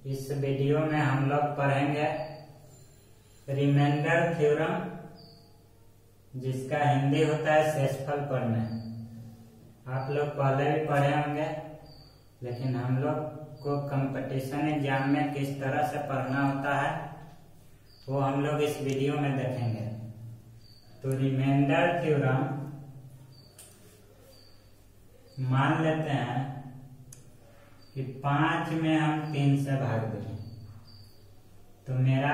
इस वीडियो में हम लोग पढ़ेंगे रिमाइंडर थ्योरम, जिसका हिंदी होता है शेषफल प्रमेय। आप लोग पहले भी पढ़े होंगे, लेकिन हम लोग को कंपटीशन एग्जाम में किस तरह से पढ़ना होता है वो हम लोग इस वीडियो में देखेंगे। तो रिमाइंडर थ्योरम मान लेते हैं कि 5 में हम 3 से भाग दें, तो मेरा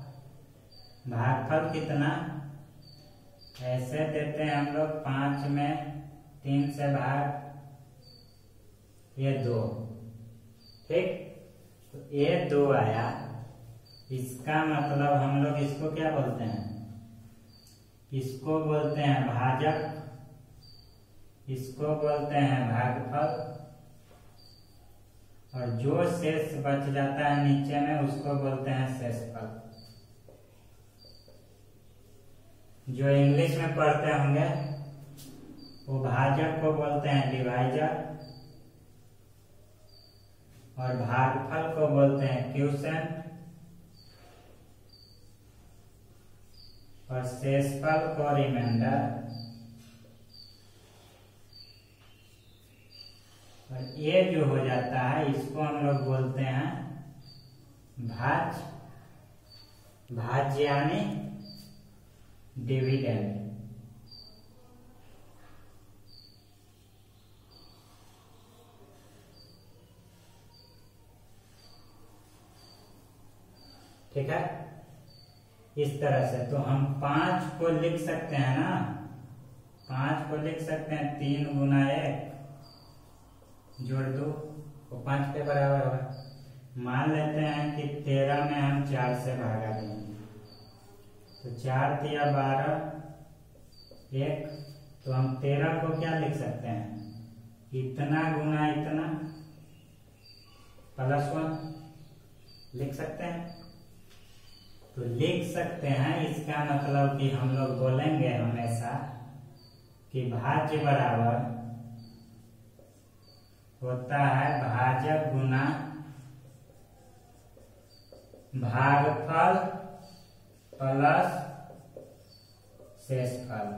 भागफल कितना, ऐसे देते हैं हम लोग 5 में 3 से भाग ये 2, ठीक। तो ये 2 आया, इसका मतलब हम लोग इसको क्या बोलते हैं, इसको बोलते हैं भाजक, इसको बोलते हैं भागफल, और जो शेष बच जाता है नीचे में उसको बोलते हैं शेषफल। जो इंग्लिश में पढ़ते होंगे वो भाजक को बोलते हैं डिवाइजर, और भागफल को बोलते हैं क्वोशिएंट, और शेषफल को रिमाइंडर। और ये जो हो जाता है इसको हम लोग बोलते हैं भाज्य, भाज्य यानी डिविडेंड। ठीक है, इस तरह से। तो हम 5 को लिख सकते हैं ना, 5 को लिख सकते हैं 3 गुना 1 जोड़ 2, वो 5 के बराबर होगा। मान लेते हैं कि 13 में हम 4 से भागा देंगे, तो 4 दिया 12 1, तो हम 13 को क्या लिख सकते हैं, इतना गुना इतना प्लस 1 लिख सकते हैं। तो लिख सकते हैं, इसका मतलब कि हम लोग बोलेंगे हमेशा कि भाज्य बराबर होता है भाजक गुना भागफल प्लस शेषफल।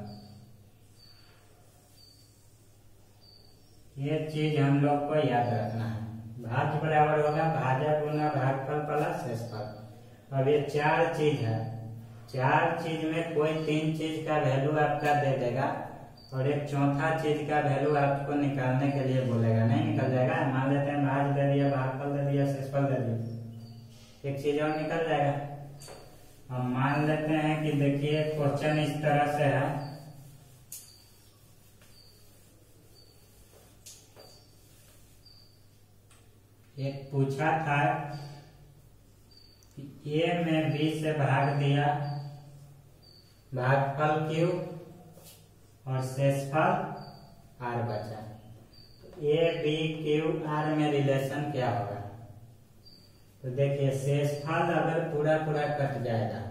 ये चीज हम लोग को याद रखना है। भाज्य बराबर होगा भाजक गुना भागफल प्लस शेषफल। अब ये 4 चीज है, 4 चीज में कोई 3 चीज का वैल्यू आपका दे देगा और एक चौथा चीज का वैल्यू आपको निकालने के लिए बोलेगा, नहीं निकल जाएगा। मान लेते हैं भाज्य दे दिया, भागफल दे दिया, शेषफल दे दिया, एक चीज और निकल जाएगा। हम मान लेते हैं कि देखिए क्वेश्चन इस तरह से है, एक पूछा था कि A में B से भाग दिया, भागफल Q और शेषफल R बचा। A B Q R में रिलेशन क्या होगा, तो देखिए शेषफल अगर पूरा पूरा कट जाएगा,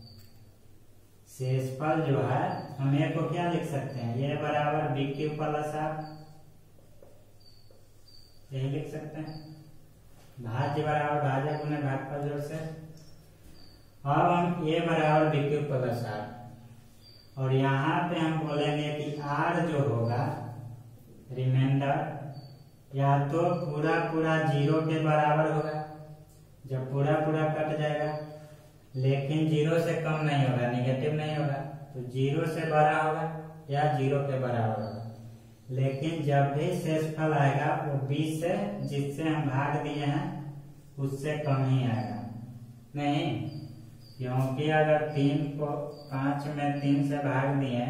शेषफल जो है हम A को क्या लिख सकते हैं, A बराबर BQ प्लस R, यही लिख सकते हैं। भाज्य बराबर भाजक गुना भागफल जोड़ से। अब हम A बराबर BQ प्लस R, और यहाँ पे हम बोलेंगे कि R जो होगा रिमाइंडर या तो पूरा पूरा 0 के बराबर होगा, जब पूरा पूरा कट जाएगा, लेकिन 0 से कम नहीं होगा, निगेटिव नहीं होगा, तो 0 से बड़ा होगा या 0 के बराबर होगा। लेकिन जब भी शेषफल आएगा वो 20 से, जिससे हम भाग दिए हैं उससे कम ही आएगा, नहीं, क्योंकि अगर 3 को 5 में 3 से भाग दिए,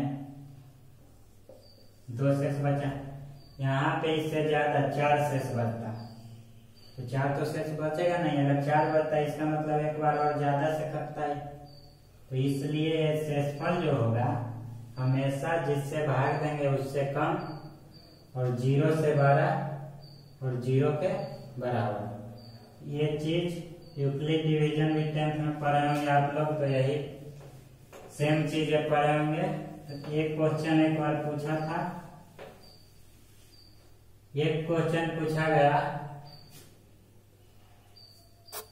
2 शेष बचा, यहाँ पे इससे ज्यादा 4 शेष बचता, तो 4 तो शेष बचेगा नहीं। अगर 4 बचता है इसका मतलब एक बार और ज्यादा से कटता है, तो इसलिए शेषफल जो होगा हमेशा जिससे भाग देंगे उससे कम, और 0 से बड़ा और 0 के बराबर। ये चीज यूक्लिड डिवीजन भी 10th में पढ़े होंगे आप लोग, तो यही सेम चीज पढ़े होंगे। तो एक क्वेश्चन एक बार पूछा था, एक क्वेश्चन पूछा गया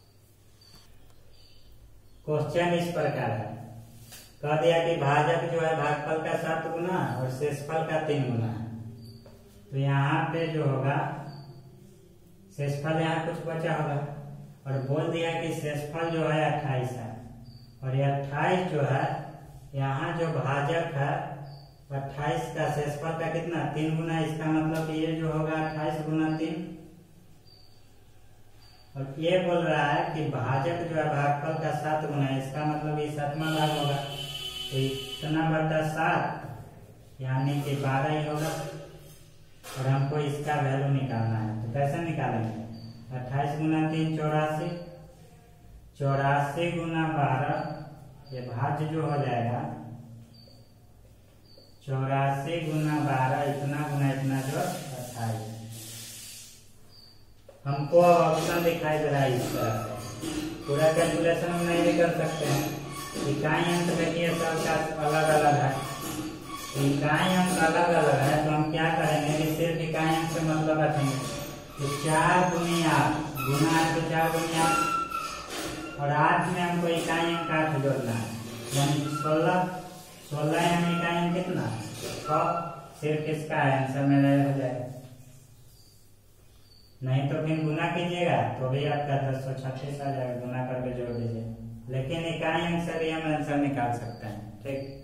क्वेश्चन इस प्रकार है, कह दिया कि भाजक जो है भागफल का 7 गुना और शेषफल का 3 गुना है। तो यहाँ पे जो होगा शेषफल यहाँ कुछ बचा होगा और बोल दिया कि शेषफल जो है 28 है और ये 28 जो है यहाँ जो भाजक है 28 का शेषफल का कितना 3 गुना, इसका मतलब ये जो होगा 28 गुना 3। और ये बोल रहा है कि भाजक जो है भागफल का 7 गुना है, इसका मतलब ये 7वां भाग होगा, तो इतना बटा 7 यानी कि 12 ही होगा और हमको इसका वैल्यू निकालना है। तो कैसे निकालेंगे, 28 गुना 3 84, 84 गुना 12 ये भाज्य जो हो जाएगा 84 गुना 12 इतना जो 28। हमको ऑप्शन दिखाई दे रहा है इस तरह से, पूरा कैलकुलेशन हम नहीं कर सकते हैं। इकाई अंक देखिए सबका अलग अलग है, इकाई अंक अलग अलग है तो हम क्या करेंगे कि सिर्फ इकाई अंक से मतलब रखेंगे। तो 4 गुना 8 गुना है तो 4 गुना 8 और 8 में हमको इकाई अंक 8 जोड़ना है यानी 16 यानी इकाई अंक कितना 100। सिर्फ इसका आंसर मेरा हो जाएगा, नहीं तो फिर गुना कीजिएगा तो भी आपका 1036 आ जाएगा, गुना करके जोड़ दीजिए, लेकिन इकाई अंक से भी हम आंसर निकाल सकते हैं। ठीक,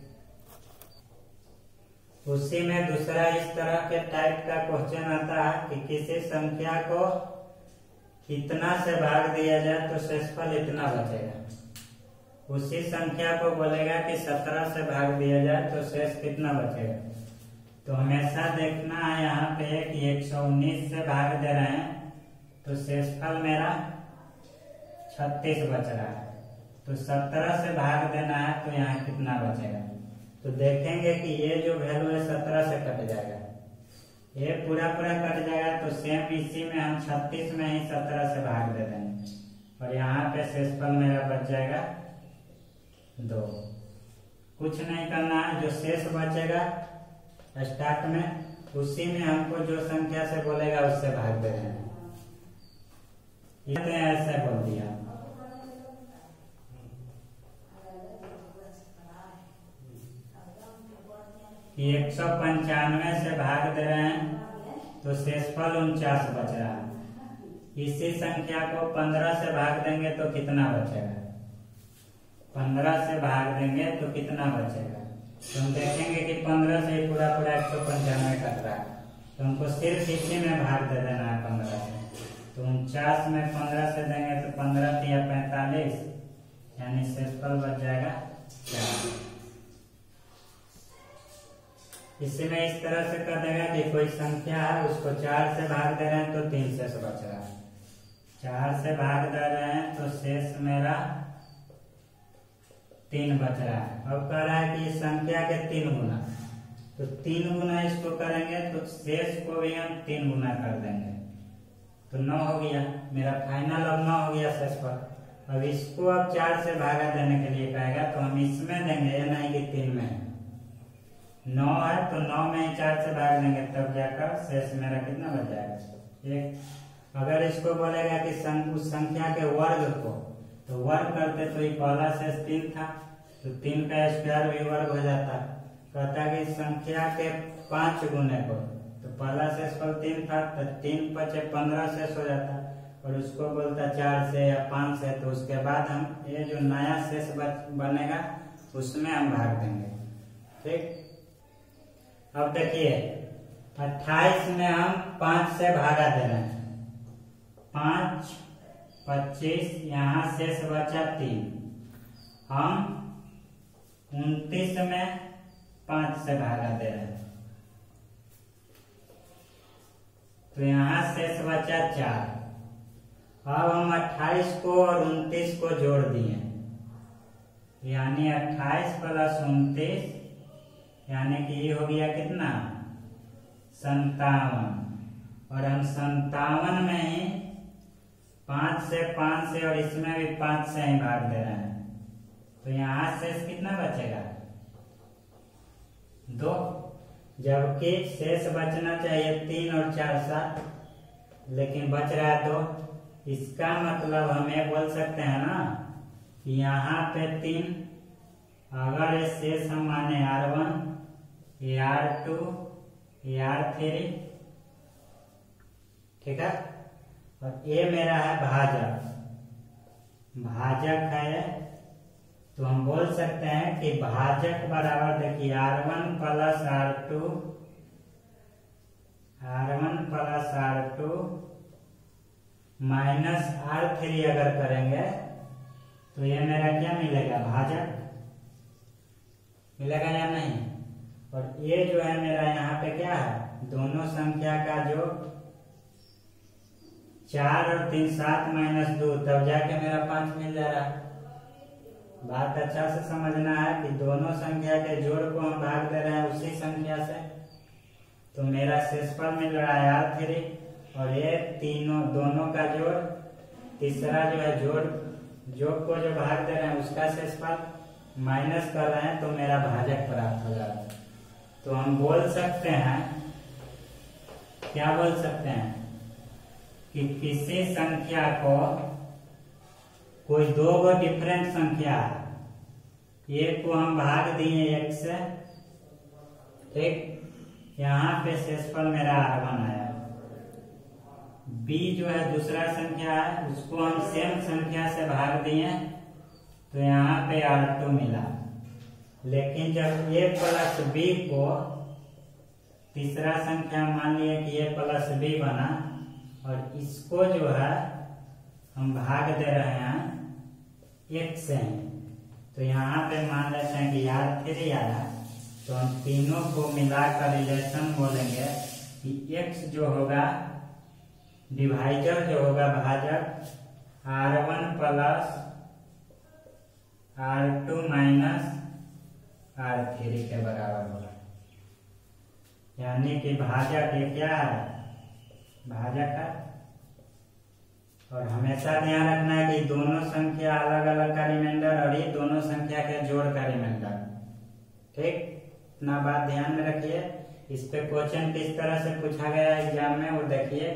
उसी में दूसरा इस तरह के टाइप का क्वेश्चन आता है कि किसी संख्या को कितना से भाग दिया जाए तो शेषफल इतना बचेगा। उसी संख्या को बोलेगा कि 17 से भाग दिया जाए तो शेष कितना बचेगा। तो हमेशा देखना है यहाँ पे कि 119 से भाग दे रहे हैं तो शेषफल मेरा 36 बच रहा है, तो 17 से भाग देना है तो यहाँ कितना बचेगा। तो देखेंगे कि ये जो वैल्यू है 17 से कट जाएगा, ये पूरा कट जाएगा, तो सेम इसी में हम 36 में ही 17 से भाग दे देंगे और यहाँ पे शेषफल मेरा बच जाएगा 2। कुछ नहीं करना है, जो शेष बचेगा स्टार्ट में उसी में हमको जो संख्या से बोलेगा उससे भाग दे रहे हैं। ये तो ऐसे बोल दिया, कि 195 से भाग दे रहे हैं तो शेषफल 49 बच रहा है। इसी संख्या को 15 से भाग देंगे तो कितना बचेगा, 15 से भाग देंगे तो कितना बचेगा। तो हम देखेंगे कि 15 से पूरा 195 कट रहा है, तो हमको सिर्फ इसी में भाग दे देना है 15 से। तो 49 में 15 से देंगे तो 15 या 45 यानी शेषफल बच जाएगा 4। इसी में इस तरह से कर देगा कि कोई संख्या है उसको 4 से भाग दे रहे हैं तो 3 शेष बच रहा है, 4 से भाग दे रहे हैं तो शेष मेरा 3 बच रहा है। अब कह रहा है कि इस संख्या के 3 गुना, तो 3 गुना इसको करेंगे तो शेष को भी हम 3 गुना कर देंगे तो 9 हो गया मेरा फाइनल। अब 9 हो गया शेषफल। अब इसको अब 4 से भागा देने के लिए कहेगा तो हम इसमें देंगे, ये नहीं कि 3 में 9 है तो 9 में ही 4 से भाग देंगे तब जाकर शेष मेरा कितना बच जाएगा 1। अगर इसको बोलेगा कि उस संख्या के वर्ग को, तो वर्ग करते तो ये पहला शेष 3 था तो 3 का स्क्वायर भी वर्ग हो जाता। कहता कि संख्या के 5 गुने को, तो पहला शेषफल 3 था तो 3 × 15 शेष हो जाता और उसको बोलता 4 से या 5 से, तो उसके बाद हम ये जो नया शेष बनेगा उसमें हम भाग देंगे। ठीक, अब देखिए 28 में हम 5 से भागा दे रहे हैं, 5 25 यहाँ शेष बचा 3, हम 29 में 5 से भागा दे रहे हैं तो यहाँ शेष बचा 4। अब हम 28 को और 29 को जोड़ दिए यानी 28 + 29 यानी कि ये हो गया कितना 57 और हम 57 में ही 5 से और इसमें भी 5 से ही भाग दे रहे हैं तो यहाँ शेष कितना बचेगा 2, जबकि शेष बचना चाहिए 3 और 4 7, लेकिन बच रहा है 2। इसका मतलब हम ये बोल सकते हैं ना यहाँ पे 3, अगर ये शेष हम माने R1, ये R2, ये R3, ठीक है। और ये मेरा है भाजक, भाजक है, तो हम बोल सकते हैं कि भाजक बराबर देखिए R1 plus R2, R1 plus R2 minus R3 अगर करेंगे तो ये मेरा क्या मिलेगा, भाजक मिलेगा या नहीं। और ये जो है मेरा यहाँ पे क्या है, दोनों संख्या का जो 4 और 3 7 माइनस 2, तब जाके मेरा 5 मिल जा रहा है। बात अच्छा से समझना है कि दोनों संख्या के जोड़ को हम भाग दे रहे हैं उसी संख्या से, तो मेरा शेषफल मिल रहा है R3, और ये दोनों का जोड़, तीसरा जो है जोड़ को जो भाग दे रहे हैं उसका शेषफल माइनस कर रहे हैं, तो मेरा भाजक प्राप्त हो जा रहा है। तो हम बोल सकते हैं, क्या बोल सकते हैं कि किसी संख्या को, कोई दो गो डिफरेंट संख्या है, एक को हम भाग दिए 1 से, ठीक, यहाँ पे शेषफल मेरा R1 आया। B जो है दूसरा संख्या है, उसको हम सेम संख्या से भाग दिए, तो यहाँ पे R2 मिला। लेकिन जब A प्लस B को, तीसरा संख्या मान लिया कि A प्लस B बना, और इसको जो है हम भाग दे रहे हैं 1 से, तो यहाँ पे मान लेते हैं कि R3 आया, तो हम तीनों को मिलाकर रिलेशन बोलेंगे कि x जो होगा, डिवाइजर जो होगा भाजक, R1 plus R2 minus R3 के बराबर होगा। यानी कि भाजक ये क्या है, भाजक है। और हमेशा ध्यान रखना है कि दोनों संख्या अलग अलग का रिमाइंडर और ये दोनों संख्या के जोड़ का रिमाइंडर, ठीक, इतना बात ध्यान में रखिए। इस पे क्वेश्चन किस तरह से पूछा गया एग्जाम में वो देखिए।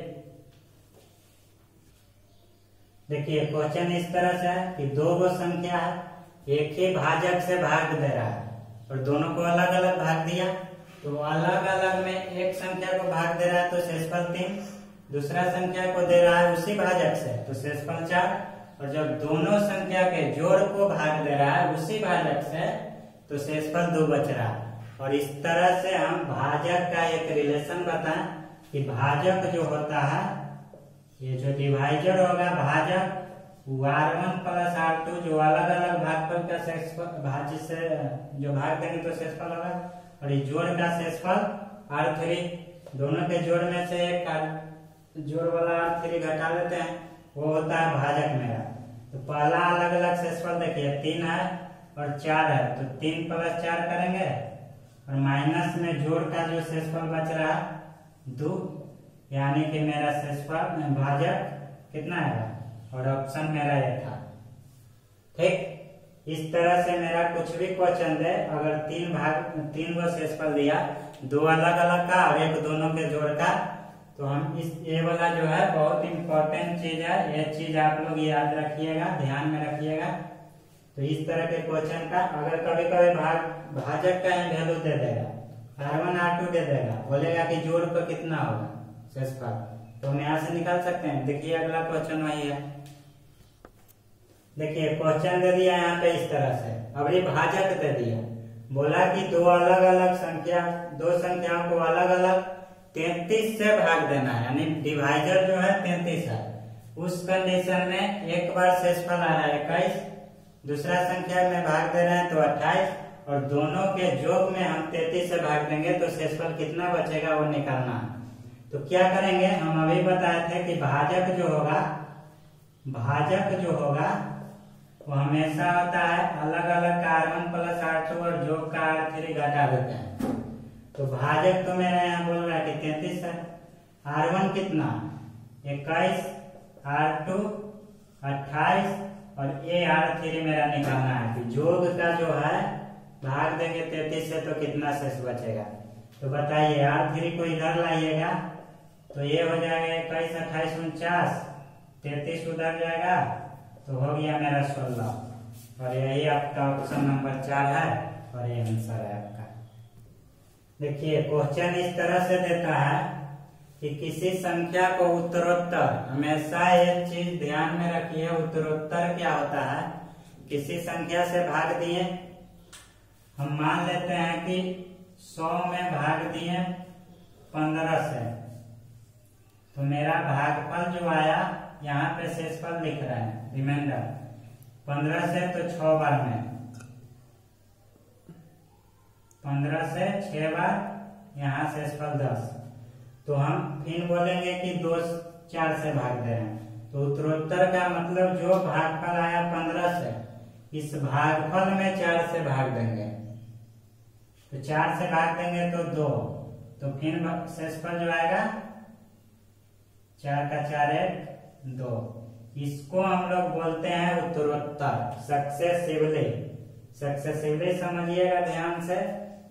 देखिए क्वेश्चन इस तरह से है कि दो गो संख्या है, एक ही भाजक से भाग दे रहा है और दोनों को अलग अलग भाग दिया, तो अलग अलग में एक संख्या को भाग दे रहा है तो शेषफल 3, दूसरा संख्या को दे रहा है उसी भाजक से तो शेषफल 4, और जब दोनों संख्या के जोड़ को भाग दे रहा है उसी भाजक से तो शेषफल 2 बच रहा है। और इस तरह से हम भाजक का एक रिलेशन बताएं कि भाजक जो होता है, ये जो डिवाइजर होगा भाजक, R1 प्लस R2 जो अलग अलग भागफल का शेषफल, भाज्य से जो भाग देंगे तो शेषफल होगा, और ये जोड़ का शेषफल R3, दोनों के जोड़ में से एक जोड़ वाला R3 घटा लेते हैं, वो होता है भाजक मेरा। तो पहला अलग अलग शेषफल देखिए 3 है और 4 है, तो 3 प्लस 4 करेंगे, और माइनस में जोड़ का जो शेषफल बच रहा है 2, यानी कि मेरा शेषफल भाजक कितना है, और ऑप्शन मेरा ये था, ठीक। इस तरह से मेरा कुछ भी क्वेश्चन दे, अगर 3 गो शेषफल दिया, 2 अलग अलग का और 1 दोनों के जोड़ का, तो हम इस ये वाला जो है बहुत इंपॉर्टेंट चीज है, ये चीज आप लोग याद रखिएगा, ध्यान में रखिएगा। तो इस तरह के क्वेश्चन का अगर कभी कभी भाजक का ही वैल्यू दे देगा, R1 R2 दे देगा, बोलेगा कि जोड़ पर कितना होगा शेषफल, तो हम यहाँ से निकाल सकते हैं। देखिए अगला क्वेश्चन वही है, देखिए क्वेश्चन दे दिया यहाँ पे इस तरह से, अब ये भाजक दे दिया, बोला कि दो संख्याओं को अलग अलग 33 से भाग देना है, यानी डिवाइजर जो है 33 है। उस कंडीशन में एक बार शेषफल आ रहा है 21, दूसरा संख्या में भाग दे रहे हैं तो 28, और दोनों के योग में हम 33 से भाग देंगे तो शेषफल कितना बचेगा वो निकालना है। तो क्या करेंगे, हम अभी बताए थे कि भाजक जो होगा वो हमेशा होता है अलग अलग का R1 प्लस R2 और जोग का R3 घटा देते हैं। तो भाजक तो मेरा यहाँ बोल रहा है कि 33 है, R1 कितना 21, R2 28, और ये R3 मेरा निकालना है कि जोग का जो है भाग देंगे 33 से तो कितना शेष बचेगा। तो बताइए R3 को इधर लाइएगा तो ये हो जाएगा 21, 28, 49, 33 उधर जाएगा तो हो गया मेरा 16। और यही आपका ऑप्शन नंबर 4 है और ये आंसर है आपका। देखिए क्वेश्चन इस तरह से देता है कि किसी संख्या को उत्तरोत्तर, हमेशा एक चीज ध्यान में रखिए, उत्तरोत्तर क्या होता है, किसी संख्या से भाग दिए, हम मान लेते हैं कि 100 में भाग दिए 15 से, तो मेरा भागफल जो आया यहाँ पे शेषफल लिख रहे हैं रिमाइंडर 15 से, तो 6 बार में 15 से 6 बार, यहाँ शेषफल 10, तो हम फिर बोलेंगे कि 2 4 से भाग दे रहे हैं, तो उत्तरोत्तर का मतलब जो भागफल आया 15 से, इस भागफल में 4 से भाग देंगे, तो 4 से भाग देंगे तो 2, तो फिर शेषफल जो आएगा 4 का 4 1 2, इसको हम लोग बोलते हैं उत्तरोत्तर, सक्सेसिवली। सक्सेसिवली समझिएगा ध्यान से,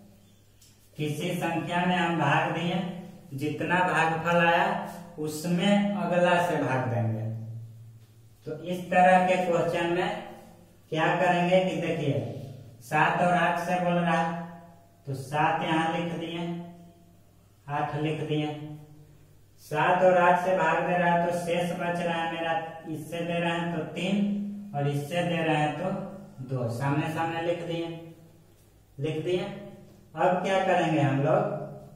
किसी संख्या में हम भाग दिए, जितना भागफल आया उसमें अगला से भाग देंगे। तो इस तरह के क्वेश्चन में क्या करेंगे कि देखिए 7 और 8 से बोल रहा है, तो 7 यहाँ लिख दिए, 8 लिख दिए, 7 और 8 से भाग दे रहा है, तो शेष बच रहा है मेरा, इससे दे रहे हैं तो 3 और इससे दे रहे हैं तो 2, सामने सामने लिख दिए। अब क्या करेंगे हम लोग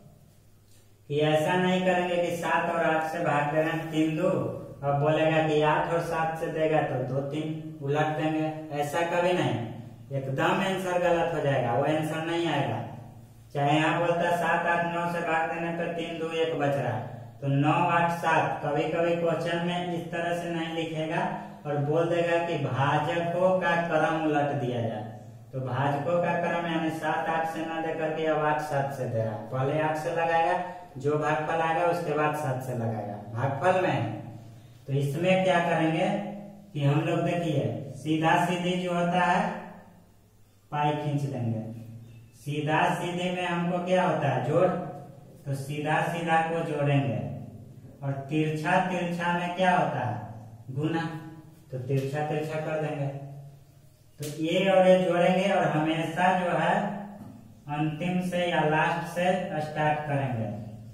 कि ऐसा नहीं करेंगे कि 7 और 8 से भाग दे रहे हैं 3 2, अब बोलेगा कि 8 और 7 से देगा तो 2 3 उलट देंगे, ऐसा कभी नहीं, एकदम आंसर गलत हो जाएगा, वो आंसर नहीं आएगा। चाहे यहाँ बोलता 7 8 9 से भाग देने पर 3 2 1 बच रहा है, तो 9 8 7, कभी कभी क्वेश्चन में इस तरह से नहीं लिखेगा और बोल देगा कि भाजकों का क्रम उलट दिया जाए, तो भाजकों का क्रम यानी 7 8 से ना दे करके अब 8 7 से दे रहा है, पहले 8 से लगाएगा, जो भागफल आएगा उसके बाद 7 से लगाएगा भागफल में। तो इसमें क्या करेंगे कि हम लोग देखिए सीधा सीधी जो होता है पाई खींच देंगे, सीधा सीधे में हमको क्या होता है जोड़, तो सीधा सीधा को जोड़ेंगे, और तिरछा तिरछा में क्या होता है गुना, तो तिरछा तिरछा कर देंगे, तो ये और ये जोड़ेंगे और हमेशा जो है अंतिम से या लास्ट से स्टार्ट करेंगे,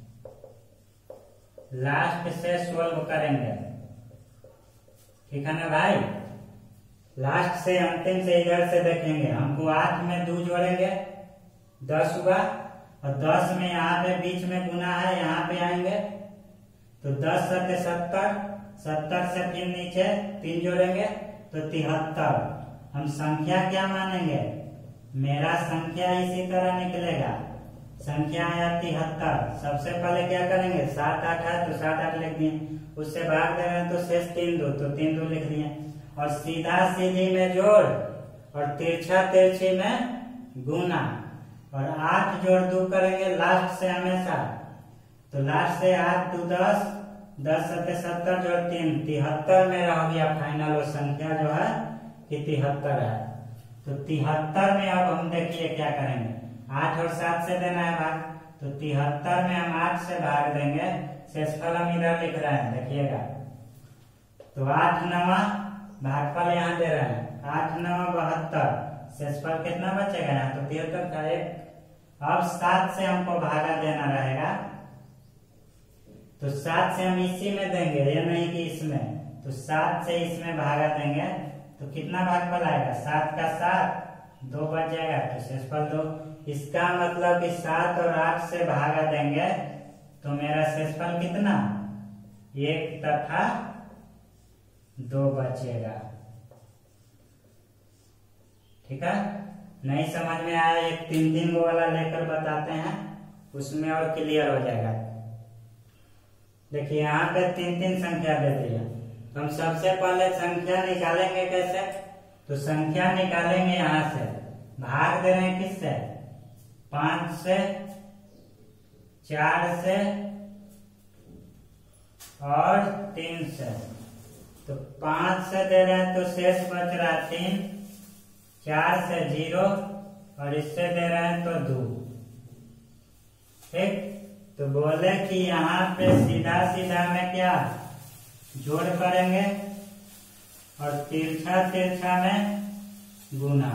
लास्ट से सॉल्व करेंगे, ठीक है ना भाई। लास्ट से अंतिम से इधर से देखेंगे, हमको 8 में 2 जोड़ेंगे 10 हुआ, और 10 में यहाँ पे बीच में गुना है, यहाँ पे आएंगे तो 10 7 70, 70 से फिर नीचे 3 जोड़ेंगे तो 73। हम संख्या क्या मानेंगे, मेरा संख्या इसी तरह निकलेगा, संख्या आया 73, सबसे पहले क्या करेंगे 7 8 है तो 7 8 लिख दिए, उससे भाग दे रहे हैं तो शेष 3 2, तो 3 2 लिख दिए, और सीधा सीधी में जोड़ और तिरछा तिरछी में गुना, और 8 जोड़ 2 करेंगे लास्ट से हमेशा, तो लास्ट से 8 2 10, 10 7 70 जोड़ 3 73 में रह गया फाइनल, वो संख्या जो है कि 73 है। तो 73 में अब हम देखिए क्या करेंगे, 8 और 7 से देना है भाग, तो 73 में हम 8 से भाग देंगे, शेषफल हम इधर लिख रहे हैं देखिएगा, तो 8 9 भागफल यहाँ दे रहे हैं 8 9 72, शेषफल कितना बचेगा यहाँ, तो 73 का 1। अब 7 से हमको भागा देना रहेगा, तो 7 से हम इसी में देंगे, ये नहीं कि इसमें, तो 7 से इसमें भागा देंगे तो कितना भागफल आएगा 7 का 7 2 बच जाएगा, तो शेषफल 2। इसका मतलब कि 7 और 8 से भागा देंगे तो मेरा शेषफल कितना 1 तथा 2 बचेगा, ठीक है। नहीं समझ में आया, एक 3 3 वो वाला लेकर बताते हैं, उसमें और क्लियर हो जाएगा। देखिए यहाँ पे 3 3 संख्या दे दी है, तो हम सबसे पहले संख्या निकालेंगे कैसे, तो संख्या निकालेंगे यहाँ से, भाग दे रहे हैं किससे 5 से 4 से और 3 से, तो 5 से दे रहे हैं तो शेष बच रहा है 3, 4 से 0 और इससे दे रहे हैं तो 2, ठीक। तो बोले कि यहाँ पे सीधा सीधा में क्या जोड़ करेंगे और तिरछा तिरछा में गुना,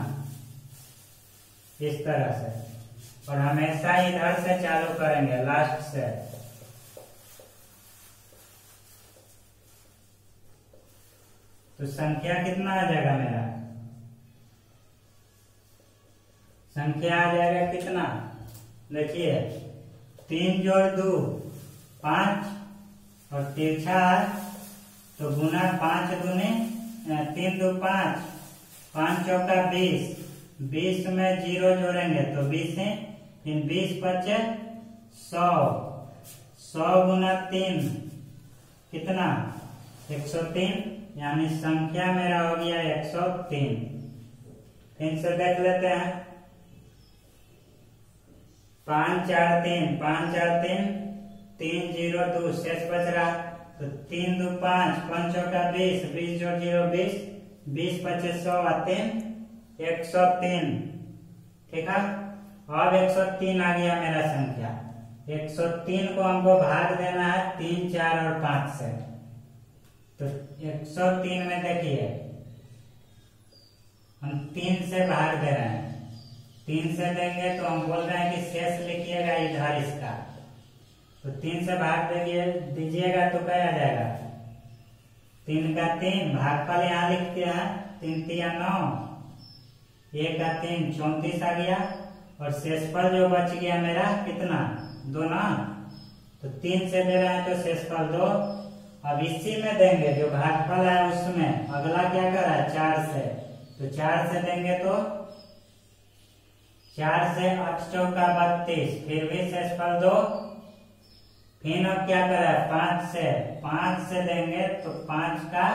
इस तरह से। और हमेशा इधर से चालू करेंगे, लास्ट से। तो संख्या कितना आ जाएगा मेरा? संख्या आ जाएगा कितना? देखिए 3 जोड़ 2 5 और तिरछा तो गुना 5 दूने 3 2 5, 5 चौका 20, 20 में 0 जोड़ेंगे तो 20 है, फिर 20 बचे 100, 100 गुना 3 कितना? 103, यानी संख्या मेरा हो गया 103। फिर से देख लेते हैं। 5 4 3, 5 4 3, 3 0 2, शेष बच रहा तो 3 2 5, 5 चौका 20, 20 जोड़ 0 20, 20 पचे 100 आते 103। ठीक है, अब 103 आ गया मेरा संख्या। 103 को हमको भाग देना है 3 4 और 5 से। तो 103 में देखिए हम 3 से भाग दे रहे हैं। 3 से देंगे तो हम बोल रहे हैं कि शेष लिखिएगा इधर इसका। तो 3 से भाग दीजिएगा तो क्या आ जाएगा? 3 का 3, भागफल यहाँ लिखते हैं 3 3 9, 1 का 3 34 आ गया। और शेषफल जो बच गया मेरा कितना? 2 ना। तो 3 से दे रहे हैं तो शेषफल 2। अब इसी में देंगे जो भागफल है उसमें। अगला क्या कर रहा है? 4 से, तो 4 से देंगे तो 4 से 8 चौका 32, फिर भी शेषफल 2। फिर अब क्या कर रहा है? 5 से देंगे तो 5 का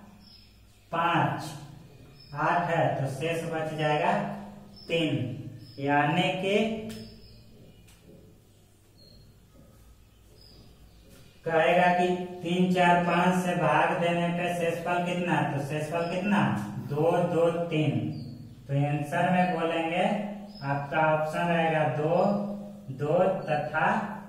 5 8 है तो शेष बच जाएगा 3, यानी कि कहेगा कि 3 4 5 से भाग देने पे शेषफल कितना? तो शेषफल कितना? 2 2 3। तो आंसर में बोलेंगे आपका ऑप्शन रहेगा 2 2 तथा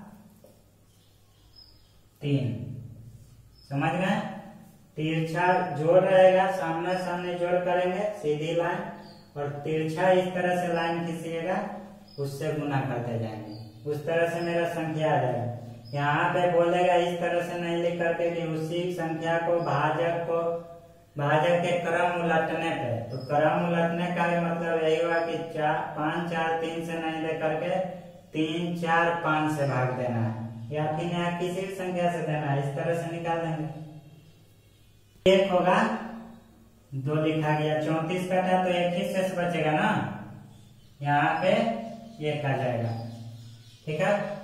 3। समझ गए? तिरछा जोड़ रहेगा, सामने सामने जोड़ करेंगे सीधी लाइन, और तिरछा इस तरह से लाइन खींचिएगा, उससे गुना करते जाएंगे। उस तरह से मेरा संख्या आ जाएगा। यहाँ पे बोलेगा इस तरह से नहीं लिख करके कि उसी संख्या को भाजक के क्रम उलटने पे। तो क्रम उलटने का मतलब यही हुआ कि 5 4 3 से नहीं लेकर के 3 4 5 से भाग देना है, या फिर यहाँ किसी भी संख्या से देना है। इस तरह से निकाल देंगे। 1 होगा 2 लिखा गया, 34 कटा तो 1 ही शेष बचेगा ना, यहाँ पे 1 आ जाएगा। ठीक है।